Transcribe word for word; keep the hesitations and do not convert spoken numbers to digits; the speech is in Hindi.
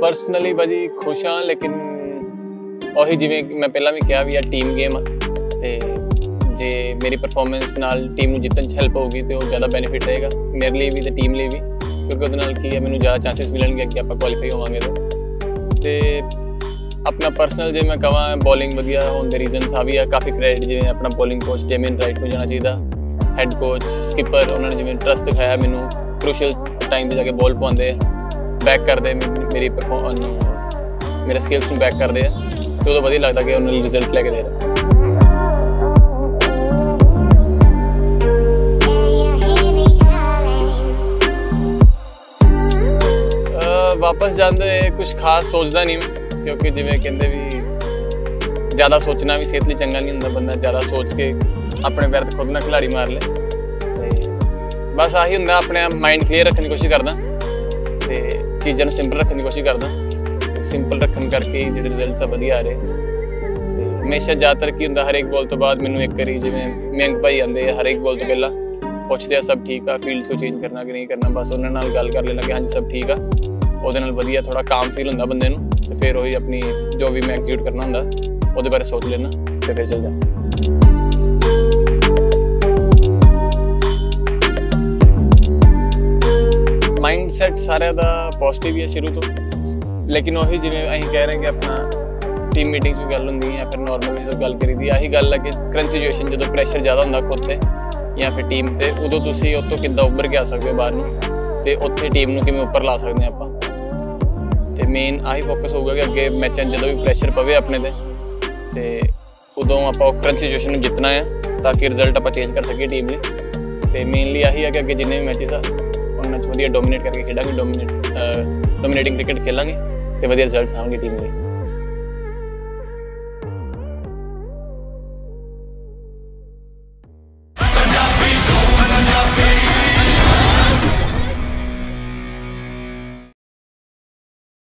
परसनली भाजी खुश हाँ, लेकिन ਉਹੀ ਜਿਵੇਂ मैं पहला भी कहा भी आ टीम गेम आ ते जे मेरी परफॉर्मेंस नाल टीम ਨੂੰ ਜਿੱਤਣ 'ਚ हेल्प होगी तो ज़्यादा बेनिफिट रहेगा मेरे लिए भी ते टीम लिए भी, क्योंकि ਉਹਦੇ ਨਾਲ ਕੀ ਹੈ ਮੈਨੂੰ ज़्यादा चांसेस मिलणगे कि ਆਪਾਂ क्वालीफाई ਹੋਵਾਂਗੇ ਤੇ अपना परसनल जे मैं कहां बॉलिंग वधिया होने के रीजनस आ भी है काफ़ी क्रेडिट जिवें अपना बॉलिंग कोच डेमियन राइट को जाना चाहिए, हैड कोच स्किपर उन्होंने जिवें ट्रस्ट दिखाया मैनू क्रूशल टाइम पर जाके बॉल पाते बैक करते मेरी परफॉर्म मेरे स्किल्स में बैक करते हैं तो उदों वधिया लगता कि उन्होंने रिजल्ट लैके दे रहे। वापस जाते कुछ खास सोचता नहीं मैं, क्योंकि जिवें कहते भी ज़्यादा सोचना भी सेहत लिए चंगा नहीं होंदा, बंदा ज़्यादा सोच के अपने पैर खुद ना खिलाड़ी मार ले। बस आही होंदा अपने माइंड क्लीयर रखने की कोशिश करदा ते चीज़ों सिंपल रखने की कोशिश करदा, सिंपल रखने करके जो रिजल्ट आ वधिया आ रहे। हमेशा ज़्यादातर की होंदा हर एक बॉल तो बाद मैनू एक बारी जिवें मयंक भाई आते हर एक बॉल तो पहला पुछते सब ठीक आ फील्ड को चेंज करना कि नहीं करना, बस उन्होंने नाल गल कर लेना कि हाँ जी सब ठीक आ, ਉਹਦੇ ਨਾਲ ਵਧੀਆ थोड़ा काम फील होंदा बंदे नूं ते फिर वही अपनी जो भी मैं एग्जीक्यूट करना होंदा ਉਹਦੇ बारे सोच लेना ते फिर चल जा। माइंड सैट सारे दा पॉजिटिव ही है शुरू तो, लेकिन वही जिवें असीं कह रहे हैं कि अपना टीम मीटिंग च गल होंदी या फिर नॉर्मल जो गल करी दी आही गल है कि करंट सिचुएशन जो प्रैशर ज़्यादा होंदा खुद ते या फिर टीम ते उदों तुसीं उस तों किद्दां उभर के आ सकदे हो बाहर नूं ते उत्थे टीम नूं किवें उपर ला सकदे आपां। तो मेन आही फोकस होगा कि अगे मैचों जो भी प्रैशर पवे अपने ते उदों आप करंट सिचुएशन में जितना है ताकि रिजल्ट आप चेंज कर सके टीम लिए। तो मेनली आही है कि अगे जिन्ने भी मैचेस आ उन्होंने वधिया डोमीनेट करके खेलेंगे, डोमीनेट डोमीनेटिंग क्रिकेट खेलेंगे तो वधिया रिजल्ट आएंगे टीम लिए।